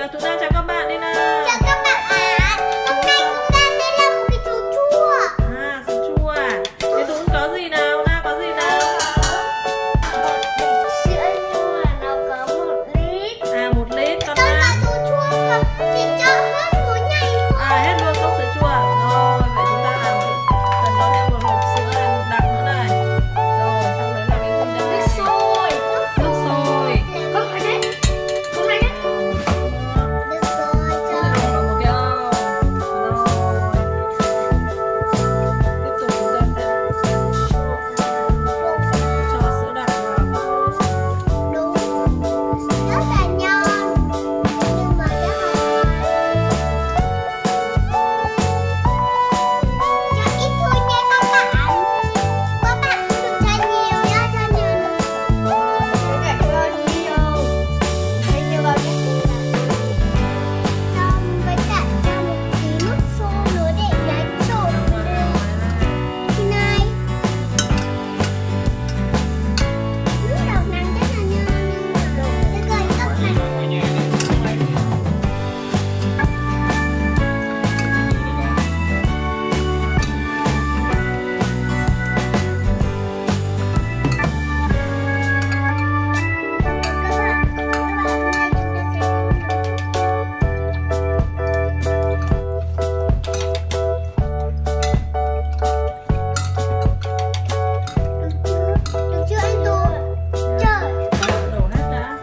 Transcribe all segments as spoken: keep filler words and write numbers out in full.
Nào Tun Na chào các bạn đi nào. Chào các bạn ạ. Hôm nay chúng ta sẽ làm một cái sữa chua. À, sữa chua à? Thế Tun có gì nào? Na có gì nào? Sữa chua nó có một lít. À, một lít. Còn Con Na? vào sữa chua và chỉ cho hết mỗi ngày thôi. À, hết luôn cốc sữa chua. Rồi, vậy chúng ta làm cần có thêm một hộp sữa này, một đặc nữa này. Rồi, xong đấy là cái gì đây? Nước sôi. Nước sôi. Không phải đấy. Không phải đấy. Nước sôi cho. Sẽ đổ vào một cái ao. Rồi. Tiếp tục chúng ta sẽ cho sữa đặc vào. Đúng. Rất là ngon. Nhưng mà rất là cho ít thôi nha các bạn. Các bạn không được cho nhiều nhá, cho nhiều nữa. Để cho nhiều. Để nhiều vào nước xong với cả cho một tí nước sôi nữa để đánh trộn. Này. Nước đậu nành rất là ngon. Để coi các bạn. Được chưa anh Tú? Trời. Đổ hết đã.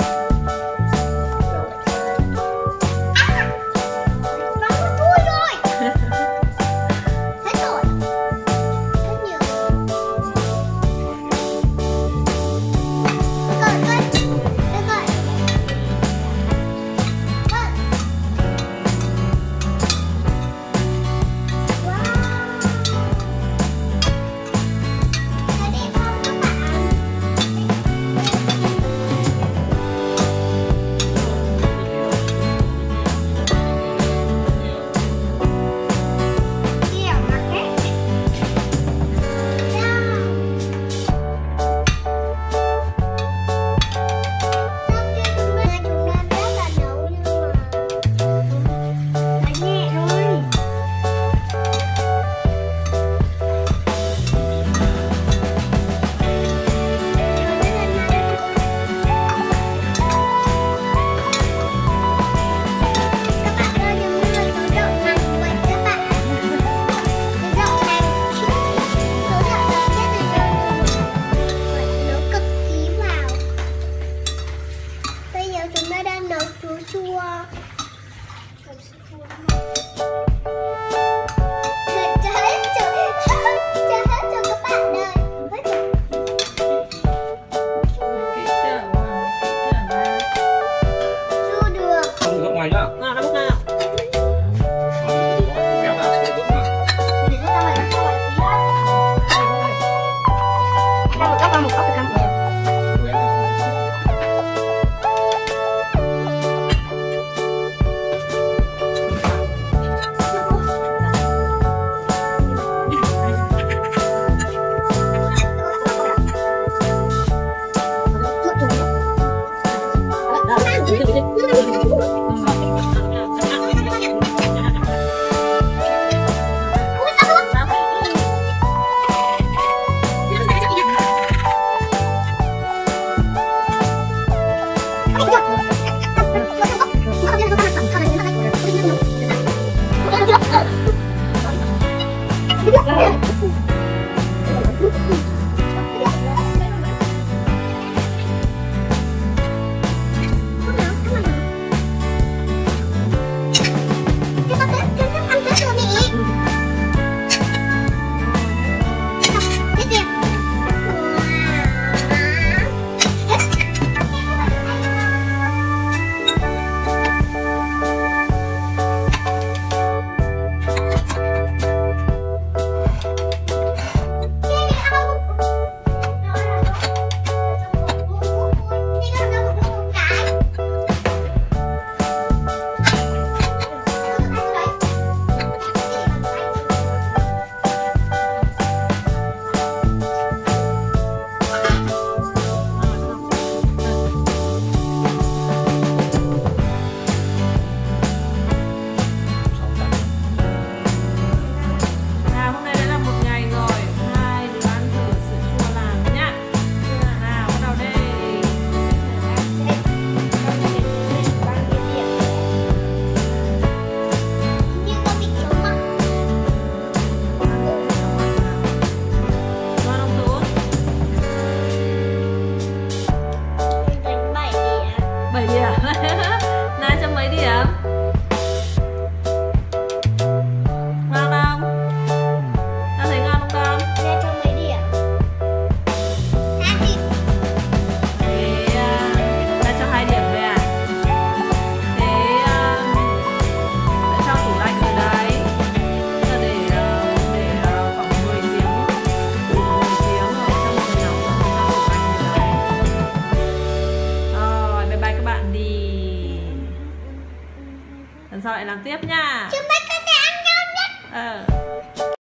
À! Nó có thui rồi. Hết rồi. Rất nhiều. Coi coi. Để coi. Coi. Wow. Có đẹp không các bạn? Kẹo là hết. Sao? Sau khi chúng ta chúng ta rất là nấu nhưng mà phải nhẹ thôi. Các bạn ơi, giống như là số đậu nành vậy các bạn. Cái đậu nành, số đậu nành rất là ngon vậy nấu cực kỳ vào. Bây giờ chúng ta đang nấu sữa chua. Cho hết cho cho hết cho các bạn ơi. Hết rồi. Kỹ chưa? Wow, kỹ chưa Na? Chưa được. Không được ngoài nhá. Nào, nào, nào. Kéo vào, kéo vào. Để cho ta phải cho vào tí nữa. Ta một cốc vào một cốc được không? Lần sau lại làm tiếp nha. Chúng ta có